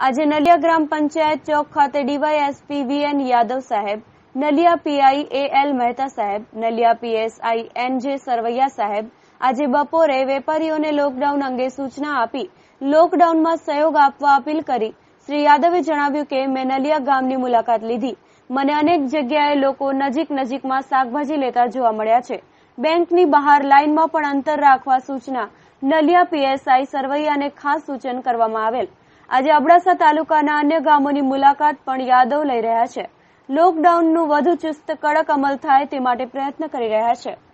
આજે નલિયા ગ્રામ પંચાયત ચોક ખાતે DYSP VN Yadav સાહેબ, નલિયા પીઆઈ એએલ મહેતા સાહેબ, નલિયા પીએસઆઈ એનજે સરવૈયા સાહેબ આજે બપોરે વેપારીઓને લોકડાઉન અંગે સૂચના આપી લોકડાઉનમાં સહયોગ આપવા અપીલ કરી. શ્રી યાદવે જણાવ્યું કે મેં નલિયા ગામની મુલાકાત લીધી. મને અનેક જગ્યાએ લોકો નજીકમાં શાકભાજી લેતા જોવા મળ્યા છે. બેંકની બહાર લાઇનમાં પણ અંતર રાખવા સૂચના નલિયા પીએસઆઈ સરવૈયાને ખાસ સૂચન કરવામાં આવેલ. આજે અબડાસા તાલુકાના અન્ય ગામોની મુલાકાત પણ યાદવ લઈ રહ્યા છે. લોકડાઉનનું વધુ ચુસ્ત કડક અમલ થાય તે માટે પ્રયત્ન કરી રહ્યા છે.